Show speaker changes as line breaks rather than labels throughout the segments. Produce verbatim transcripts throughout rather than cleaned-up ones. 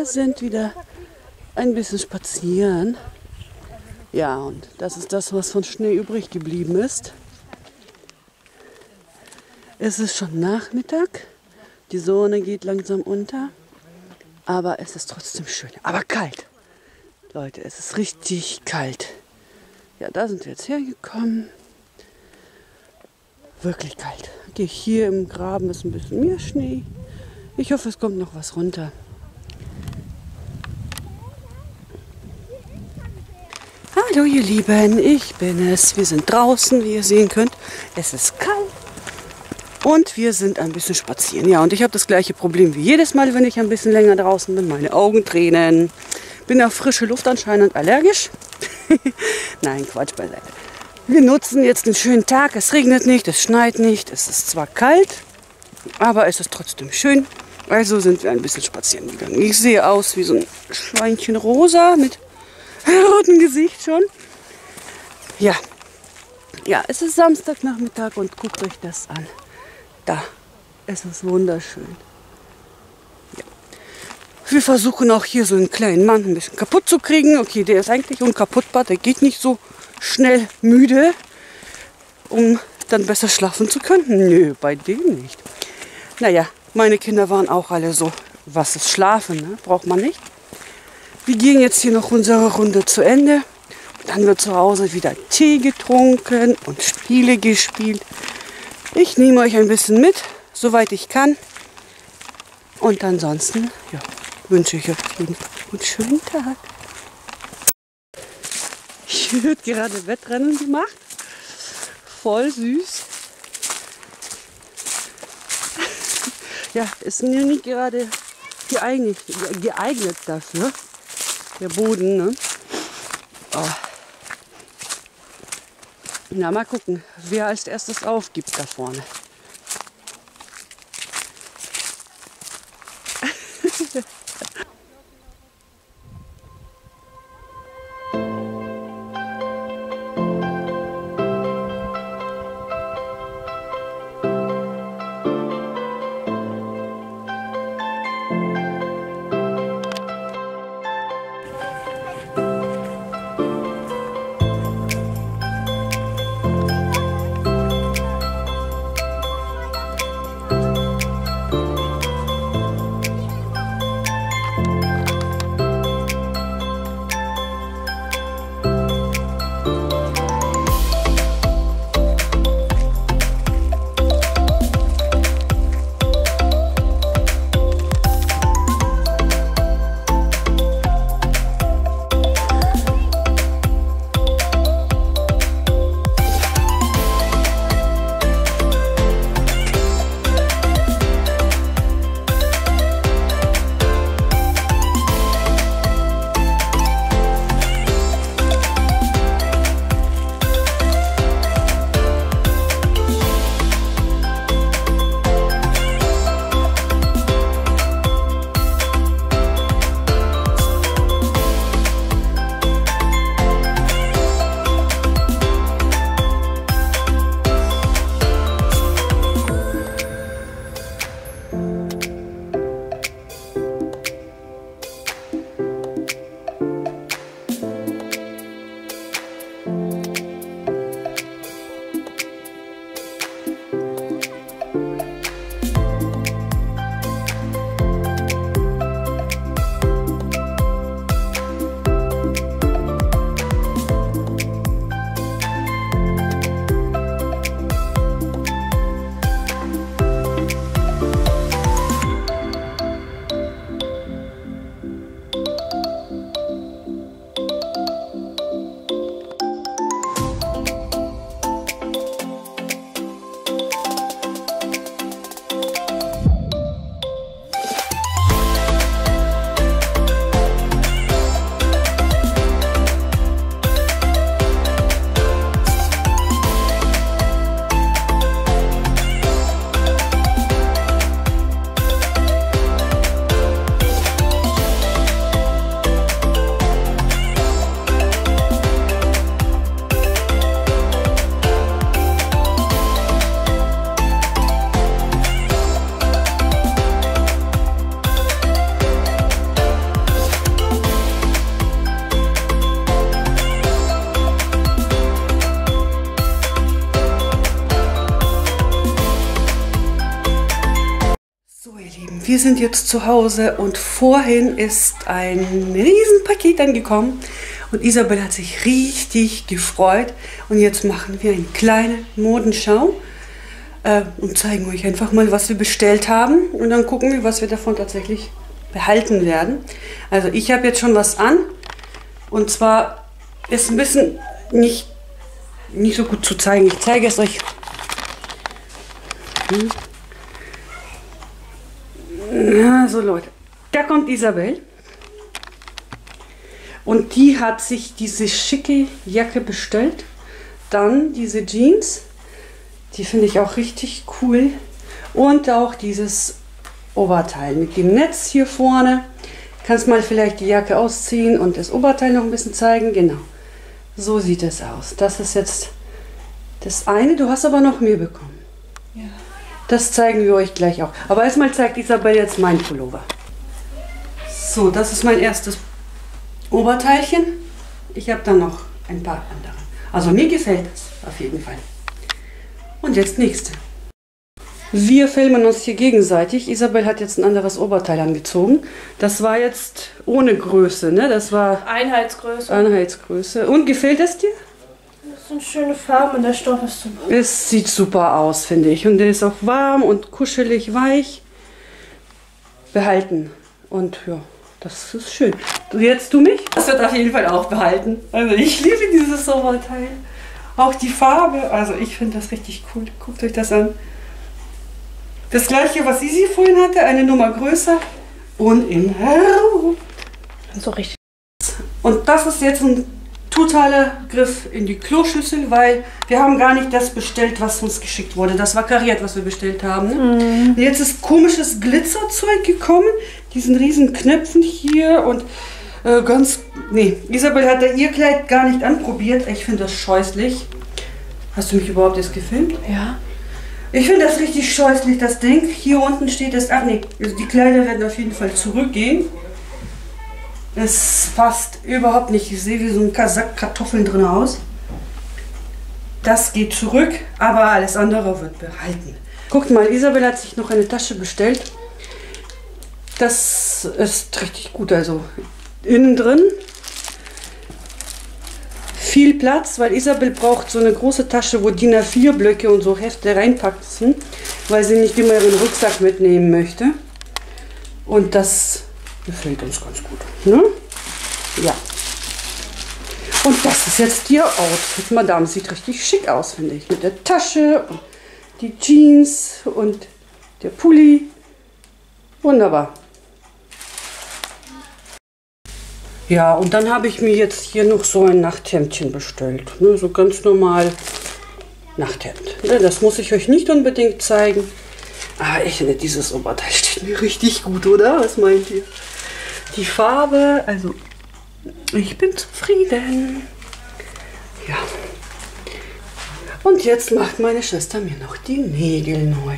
sind wieder ein bisschen spazieren. Ja, und das ist das, was von Schnee übrig geblieben ist. Es ist schon Nachmittag. Die Sonne geht langsam unter. Aber es ist trotzdem schön. Aber kalt. Leute, es ist richtig kalt. Ja, da sind wir jetzt hergekommen. Wirklich kalt. Okay, hier im Graben ist ein bisschen mehr Schnee. Ich hoffe, es kommt noch was runter. Hallo ihr Lieben, ich bin es. Wir sind draußen, wie ihr sehen könnt. Es ist kalt. Und wir sind ein bisschen spazieren. Ja, und ich habe das gleiche Problem wie jedes Mal, wenn ich ein bisschen länger draußen bin. Meine Augen tränen. Bin auf frische Luft anscheinend allergisch. Nein, Quatsch beiseite. Wir nutzen jetzt den schönen Tag. Es regnet nicht, es schneit nicht. Es ist zwar kalt, aber es ist trotzdem schön. Also sind wir ein bisschen spazieren gegangen. Ich sehe aus wie so ein Schweinchen rosa mit rotem Gesicht schon. Ja, ja, es ist Samstagnachmittag und guckt euch das an. Da, es ist wunderschön. Ja. Wir versuchen auch hier so einen kleinen Mann ein bisschen kaputt zu kriegen. Okay, der ist eigentlich unkaputtbar, der geht nicht so schnell müde, um dann besser schlafen zu können. Nö, bei dem nicht. Naja, meine Kinder waren auch alle so, was ist Schlafen, ne? Braucht man nicht. Wir gehen jetzt hier noch unsere Runde zu Ende. Dann wird zu Hause wieder Tee getrunken und Spiele gespielt. Ich nehme euch ein bisschen mit, soweit ich kann. Und ansonsten ja, wünsche ich euch einen schönen Tag. Hier wird gerade Wettrennen gemacht. Voll süß. Ja, ist mir nicht gerade geeignet, geeignet dafür. Der Boden, ne? Oh. Na, mal gucken, wer als erstes aufgibt da vorne. wir sind jetzt zu Hause und vorhin ist ein Riesenpaket angekommen und Isabel hat sich richtig gefreut und jetzt machen wir eine kleine Modenschau äh, und zeigen euch einfach mal, was wir bestellt haben und dann gucken wir, was wir davon tatsächlich behalten werden. Also ich habe jetzt schon was an und zwar ist ein bisschen nicht, nicht so gut zu zeigen. Ich zeige es euch. Hm. Ja, so Leute, da kommt Isabel und die hat sich diese schicke Jacke bestellt. Dann diese Jeans, die finde ich auch richtig cool und auch dieses Oberteil mit dem Netz hier vorne. Kannst mal vielleicht die Jacke ausziehen und das Oberteil noch ein bisschen zeigen. Genau, so sieht es aus. Das ist jetzt das eine, du hast aber noch mehr bekommen. Ja. Das zeigen wir euch gleich auch. Aber erstmal zeigt Isabel jetzt mein Pullover. So, das ist mein erstes Oberteilchen. Ich habe dann noch ein paar andere. Also mir gefällt es auf jeden Fall. Und jetzt nächste. Wir filmen uns hier gegenseitig. Isabel hat jetzt ein anderes Oberteil angezogen. Das war jetzt ohne Größe, ne? Das war
Einheitsgröße.
Einheitsgröße. Und gefällt es dir?
Das sind schöne Farben und der Stoff ist super.
Es sieht super aus, finde ich. Und der ist auch warm und kuschelig, weich. Behalten. Und ja, das ist schön. Jetzt du mich? Das wird auf jeden Fall auch behalten. Also ich liebe dieses Oberteil. Auch die Farbe. Also ich finde das richtig cool. Guckt euch das an. Das gleiche, was Isi vorhin hatte, eine Nummer größer. Und in Hell.
So richtig.
Und das ist jetzt ein totaler Griff in die Kloschüssel, weil wir haben gar nicht das bestellt, was uns geschickt wurde. Das war kariert, was wir bestellt haben. Ne? Mm. Und jetzt ist komisches Glitzerzeug gekommen. Diesen riesen Knöpfen hier und äh, ganz... Nee, Isabel hat da ihr Kleid gar nicht anprobiert. Ich finde das scheußlich. Hast du mich überhaupt jetzt gefilmt?
Ja.
Ich finde das richtig scheußlich, das Ding. Hier unten steht es... Ach nee, also die Kleider werden auf jeden Fall zurückgehen. Es passt überhaupt nicht. Ich sehe wie so ein Sack Kartoffeln drin aus. Das geht zurück, aber alles andere wird behalten. Guckt mal, Isabel hat sich noch eine Tasche bestellt. Das ist richtig gut. Also innen drin viel Platz, weil Isabel braucht so eine große Tasche, wo D I N A vier Blöcke und so Hefte reinpacken, weil sie nicht immer ihren Rucksack mitnehmen möchte. Und das gefällt uns ganz gut. Ne? Ja. Und das ist jetzt ihr Outfit. Madame sieht richtig schick aus, finde ich. Mit der Tasche und die Jeans und der Pulli. Wunderbar. Ja, und dann habe ich mir jetzt hier noch so ein Nachthemdchen bestellt. Ne, so ganz normal Nachthemd. Ne, das muss ich euch nicht unbedingt zeigen. Aber ich finde, dieses Oberteil steht mir richtig gut, oder? Was meint ihr? Die Farbe, also ich bin zufrieden. Ja. Und jetzt macht meine Schwester mir noch die Nägel neu.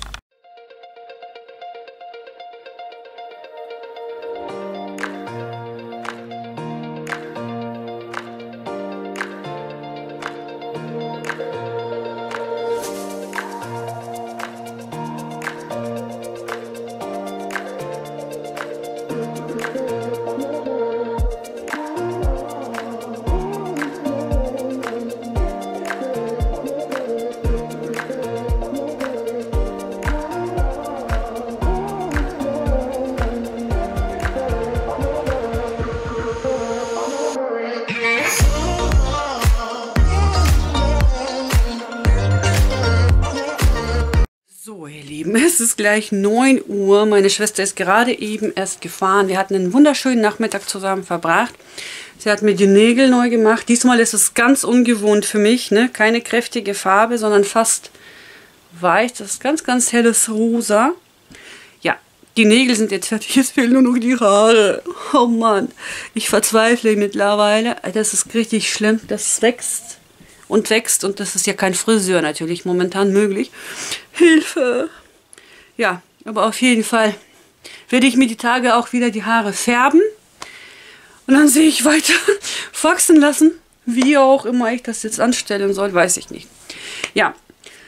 So, ihr Lieben, es ist gleich neun Uhr. Meine Schwester ist gerade eben erst gefahren. Wir hatten einen wunderschönen Nachmittag zusammen verbracht. Sie hat mir die Nägel neu gemacht. Diesmal ist es ganz ungewohnt für mich, ne? Keine kräftige Farbe, sondern fast weich. Das ist ganz, ganz helles Rosa. Ja, die Nägel sind jetzt fertig. Jetzt fehlen nur noch die Haare. Oh Mann, ich verzweifle mittlerweile. Das ist richtig schlimm. Das wächst und wächst und das ist ja kein Friseur natürlich momentan möglich. Hilfe! Ja, aber auf jeden Fall werde ich mir die Tage auch wieder die Haare färben und dann sehe ich weiter wachsen lassen. Wie auch immer ich das jetzt anstellen soll, weiß ich nicht. Ja,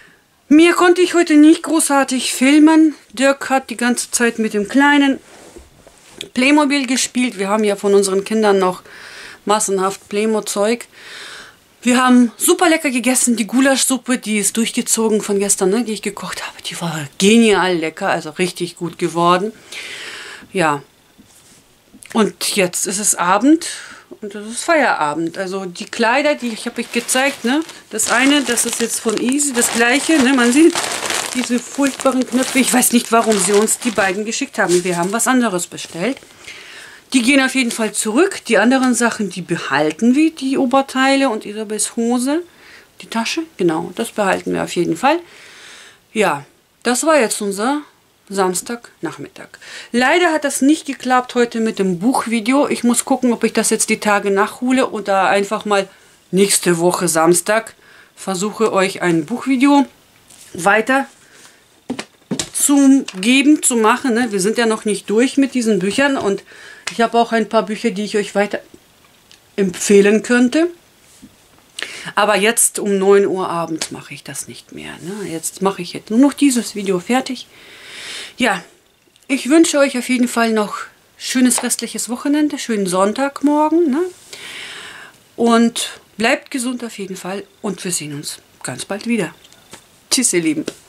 Mir konnte ich heute nicht großartig filmen. Dirk hat die ganze Zeit mit dem kleinen Playmobil gespielt. Wir haben ja von unseren Kindern noch massenhaft Playmo-Zeug. Wir haben super lecker gegessen. Die Gulaschsuppe, die ist durchgezogen von gestern, ne, die ich gekocht habe. Die war genial lecker, also richtig gut geworden. Ja. Und jetzt ist es Abend und es ist Feierabend. Also die Kleider, die ich habe euch gezeigt, ne, das eine, das ist jetzt von Easy, das gleiche, ne, man sieht diese furchtbaren Knöpfe. Ich weiß nicht, warum sie uns die beiden geschickt haben. Wir haben was anderes bestellt. Die gehen auf jeden Fall zurück. Die anderen Sachen, die behalten wir, die Oberteile und Isabels Hose. Die Tasche, genau, das behalten wir auf jeden Fall. Ja, das war jetzt unser Samstagnachmittag. Leider hat das nicht geklappt heute mit dem Buchvideo. Ich muss gucken, ob ich das jetzt die Tage nachhole oder einfach mal nächste Woche Samstag versuche, euch ein Buchvideo weiter zu geben, zu machen. Ne? Wir sind ja noch nicht durch mit diesen Büchern und ich habe auch ein paar Bücher, die ich euch weiter empfehlen könnte. Aber jetzt um neun Uhr abends mache ich das nicht mehr. Ne? Jetzt mache ich jetzt nur noch dieses Video fertig. Ja, ich wünsche euch auf jeden Fall noch schönes restliches Wochenende, schönen Sonntagmorgen. Ne? Und bleibt gesund auf jeden Fall und wir sehen uns ganz bald wieder. Tschüss, ihr Lieben.